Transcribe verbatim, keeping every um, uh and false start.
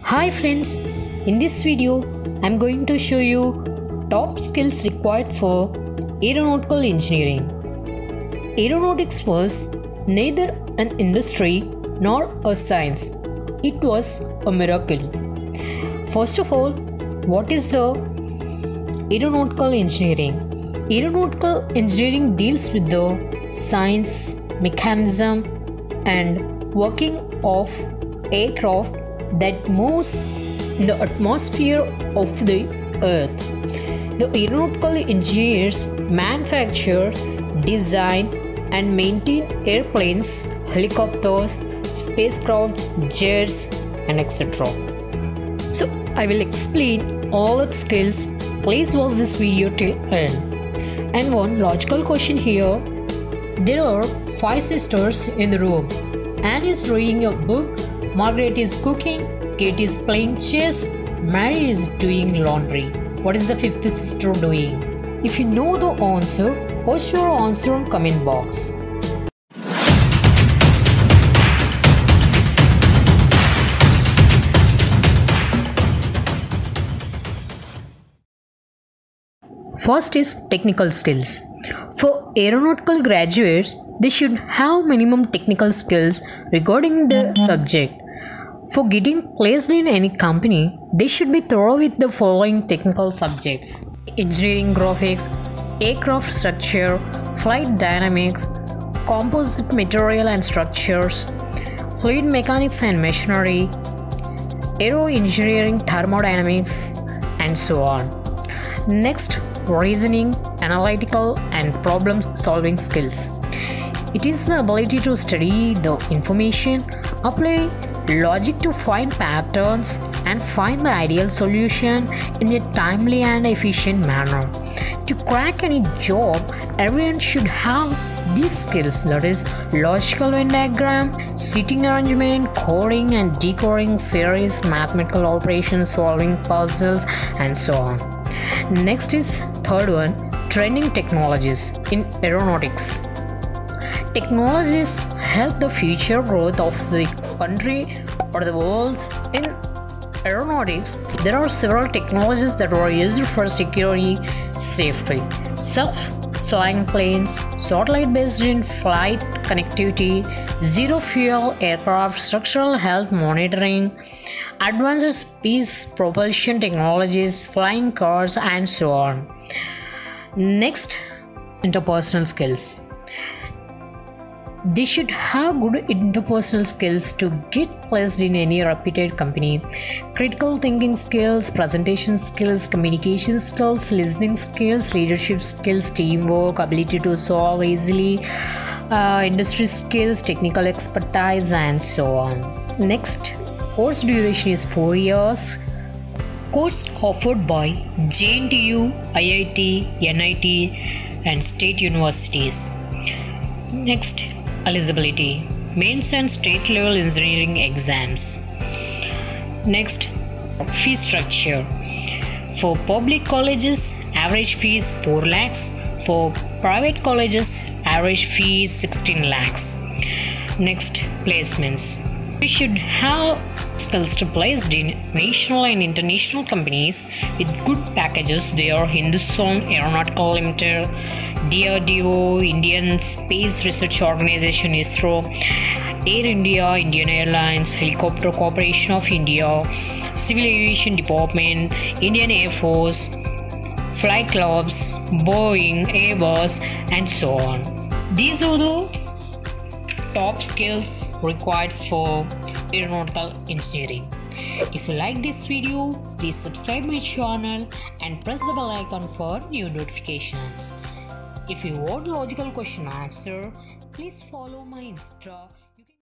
Hi friends, in this video I am going to show you top skills required for aeronautical engineering. Aeronautics was neither an industry nor a science. It was a miracle. First of all, what is the aeronautical engineering? Aeronautical engineering deals with the science, mechanism and working of aircraft that moves in the atmosphere of the earth. The aeronautical engineers manufacture, design and maintain airplanes, helicopters, spacecraft, jets and et cetera. So I will explain all its skills. Please watch this video till end. And one logical question here. There are five sisters in the room. Anne is reading a book, Margaret is cooking, Kate is playing chess, Mary is doing laundry. What is the fifth sister doing? If you know the answer, post your answer in comment box. First is technical skills. For aeronautical graduates, they should have minimum technical skills regarding the subject. For getting placed in any company, they should be thorough with the following technical subjects: engineering graphics, aircraft structure, flight dynamics, composite material and structures, fluid mechanics and machinery, aero engineering, thermodynamics, and so on. Next, reasoning, analytical and problem solving skills. It is the ability to study the information, apply logic to find patterns and find the ideal solution in a timely and efficient manner. To crack any job, everyone should have these skills, that is logical Venn diagram, seating arrangement, coding and decoding series, mathematical operations, solving puzzles and so on. Next is third one, trending technologies in aeronautics. Technologies help the future growth of the country or the world. In aeronautics, there are several technologies that are used for security, safety. Self-flying planes, satellite-based in-flight connectivity, zero-fuel aircraft, structural health monitoring, advanced space propulsion technologies, flying cars and so on. Next, interpersonal skills. They should have good interpersonal skills to get placed in any reputed company. Critical thinking skills, presentation skills, communication skills, listening skills, leadership skills, teamwork, ability to solve easily, uh, industry skills, technical expertise and so on. Next, course duration is four years. Course offered by J N T U, I I T, N I T and state universities. Next, eligibility, mains and state level engineering exams. Next, fee structure. For public colleges, average fees four lakhs. For private colleges, average fee is sixteen lakhs. Next, placements. We should have skills to placed in national and international companies with good packages. They are Hindustan Aeronautical Limited, D R D O, Indian Space Research Organization ISRO, Air India, Indian Airlines, Helicopter Corporation of India, Civil Aviation Department, Indian Air Force, flight clubs, Boeing, Airbus and so on. These are the top skills required for aeronautical engineering. If you like this video, please subscribe my channel and press the bell icon for new notifications. If you want logical question answer, please follow my Insta